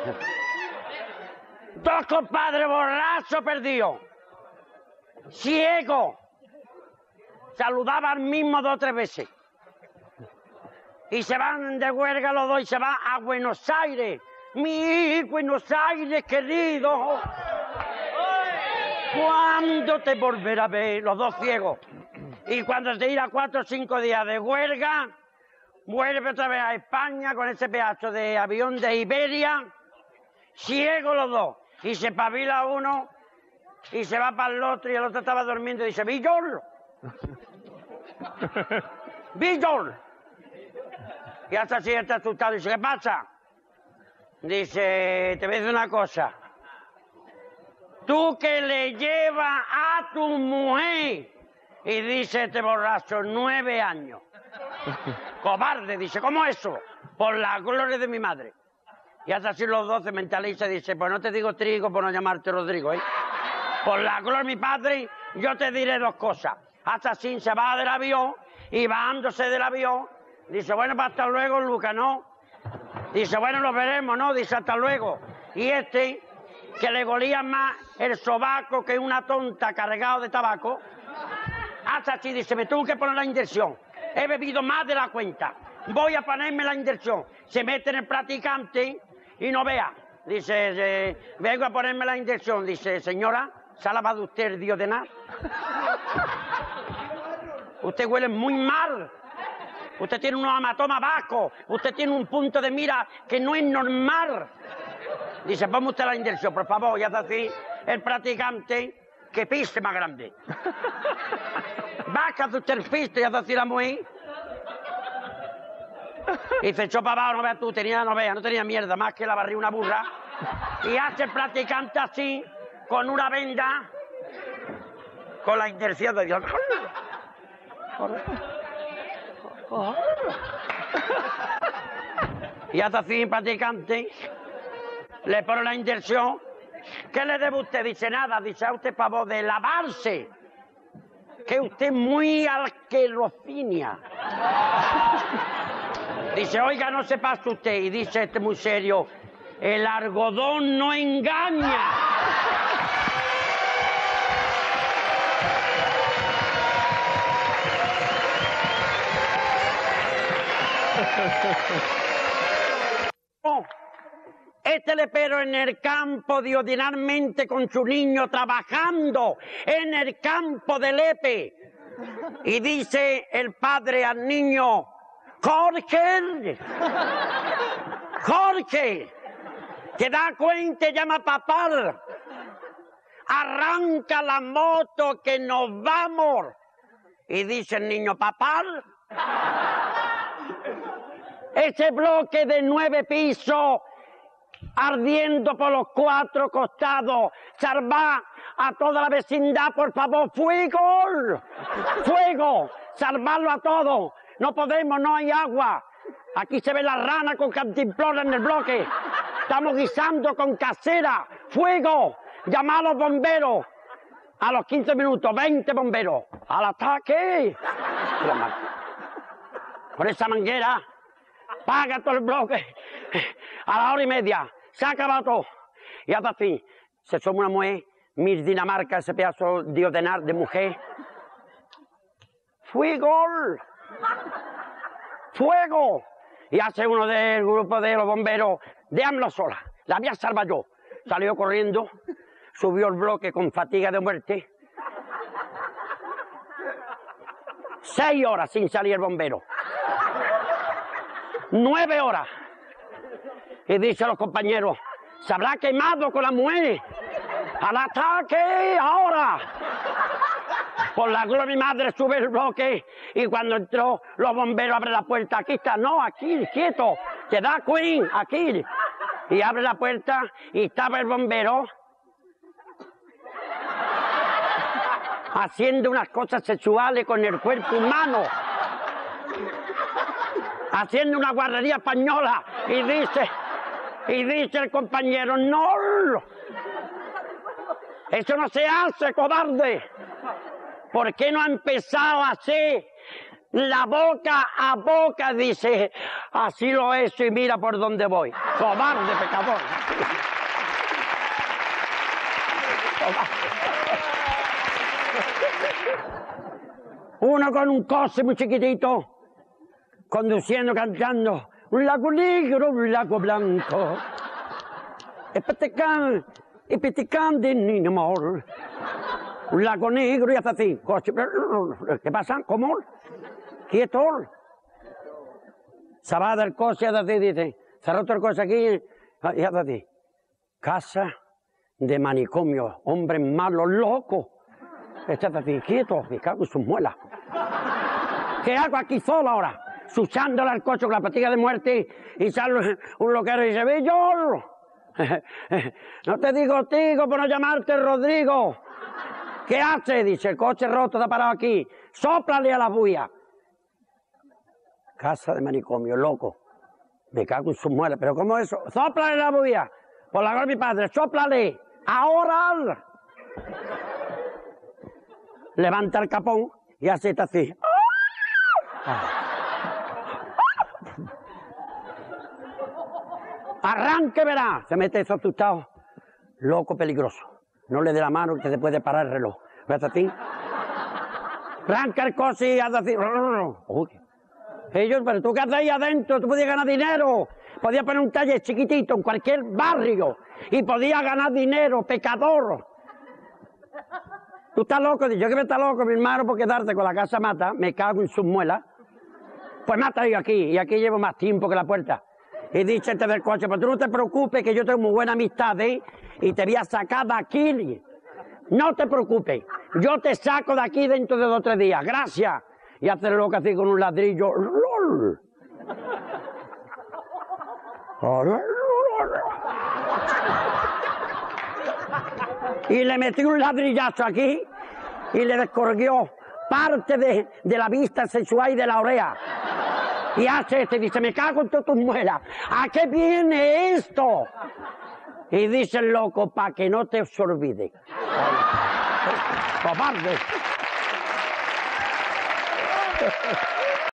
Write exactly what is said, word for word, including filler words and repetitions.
Dos compadres borrachos perdidos. Ciego. Saludaba al mismo dos o tres veces. Y se van de huelga los dos y se van a Buenos Aires. Mi Buenos Aires querido. ¿Cuándo te volverá a ver? Los dos ciegos. Y cuando se irá cuatro o cinco días de huelga, vuelve otra vez a España con ese pedazo de avión de Iberia, ciegos los dos. Y se pavila uno y se va para el otro y el otro estaba durmiendo y dice, ¡Villol! ¡Villol! Y hasta así está asustado y dice, ¿qué pasa? Dice, te voy a decir una cosa. Tú que le llevas a tu mujer, y dice este borracho, nueve años. Cobarde, dice, ¿cómo eso? Por la gloria de mi madre. Y hasta así los dos se mentalizan y dice, pues no te digo Trigo por no llamarte Rodrigo, ¿eh? Por la gloria de mi padre, yo te diré dos cosas. Hasta así se va del avión y bajándose del avión, dice, bueno, pues hasta luego, Luca, ¿no? Dice, bueno, nos veremos, ¿no? Dice, hasta luego. Y este, que le golía más el sobaco que una tonta cargado de tabaco, hasta así dice, me tuve que poner la inyección. He bebido más de la cuenta. Voy a ponerme la inyección. Se mete en el practicante y no vea. Dice, eh, vengo a ponerme la inyección. Dice, señora, ¿se ha lavado usted el Diodenar? Usted huele muy mal. Usted tiene unos hematomas bajos. Usted tiene un punto de mira que no es normal. Dice, ponme usted la inyección, por favor. Y hace así el practicante que pise más grande. Bájate usted el pisto y hace así la mujer. Y se echó para abajo, no veas tú, tenía, no veas, no tenía mierda más que la barriga una burra. Y hace el practicante así, con una venda, con la inyección de Dios. Y hace así el practicante, le pone la inyección. ¿Qué le debe usted? Dice nada, dice a usted pavo de lavarse. Que usted es muy alquerofinia. Dice, oiga, no se pase usted. Y dice este muy serio, el algodón no engaña. Este lepero en el campo diodinalmente con su niño trabajando en el campo de Lepe. Y dice el padre al niño, Jorge, Jorge, te da cuenta, llama a papá, arranca la moto que nos vamos. Y dice el niño, papá, ese bloque de nueve pisos ardiendo por los cuatro costados, salvar a toda la vecindad, por favor, fuego, fuego, salvarlo a todos. No podemos, no hay agua. Aquí se ve la rana con cantimplora en el bloque. Estamos guisando con casera. ¡Fuego! Llamad a los bomberos. A los quince minutos, veinte bomberos. ¡Al ataque! Con esa manguera, paga todo el bloque. A la hora y media, se ha acabado todo. Y hasta así, se suma una mujer, Miss Dinamarca, ese pedazo de ordenar de mujer. ¡Fuego! ¡Fuego! Y hace uno del grupo de los bomberos, déjamelo sola, la voy a salvar yo. Salió corriendo, subió el bloque con fatiga de muerte. Seis horas sin salir el bombero. Nueve horas. Y dice a los compañeros, se habrá quemado con la mujer. ¡Al ataque ahora! Por la gloria de mi madre sube el bloque y cuando entró los bomberos abren la puerta. Aquí está, no, aquí, quieto. Te da Queen, aquí. Y abre la puerta y estaba el bombero haciendo unas cosas sexuales con el cuerpo humano. Haciendo una guarrería española. Y dice, y dice el compañero, no, eso no se hace, cobarde. ¿Por qué no ha empezado a hacer la boca a boca, dice, así lo he hecho y mira por dónde voy. Cobarde, pecador. Uno con un coche muy chiquitito, conduciendo, cantando, un lago negro, un lago blanco, e petecan, e petecan de niño amor, un lago negro y hasta así, coche, ¿qué pasa? ¿Cómo? Quieto. Se va del coche y hasta así, dice, cerró otro coche aquí y hasta así, casa de manicomio, hombre malo, loco. Está así, quieto, me cago en sus muelas. ¿Qué hago aquí solo ahora? Suchándole al coche con la patilla de muerte y sale un loquero y dice, ¡Villol! No te digo Tigo por no llamarte Rodrigo. ¿Qué hace? Dice, el coche roto está parado aquí. Sóplale a la bulla. Casa de manicomio, loco. Me cago en sus muelas. ¿Pero cómo es eso? Sóplale la bulla. Por la gloria de mi padre, sóplale. Ahora. Levanta el capón y hace esto así. Arranque, verá. Se mete eso asustado. Loco peligroso. No le dé la mano que se puede parar el reloj. ¿Ves así? Arranca el coche y hace así. Uy. Ellos, pero tú qué haces ahí adentro, tú podías ganar dinero. Podías poner un taller chiquitito en cualquier barrio y podías ganar dinero, pecador. Tú estás loco, yo que me está loco, mi hermano, por quedarte con la casa mata, me cago en sus muelas. Pues mata yo aquí, y aquí llevo más tiempo que la puerta. Y dice este del coche, pero tú no te preocupes, que yo tengo muy buena amistad, ¿eh? Y te voy a sacar de aquí. No te preocupes, yo te saco de aquí dentro de dos o tres días, gracias. Y hace lo que así con un ladrillo. ¡Lol! Y le metió un ladrillazo aquí y le descorrió parte de, de la vista sexual y de la oreja. Y hace este, dice, me cago en todas tus muelas. ¿A qué viene esto? Y dice el loco, para que no te olvide. Cobarde.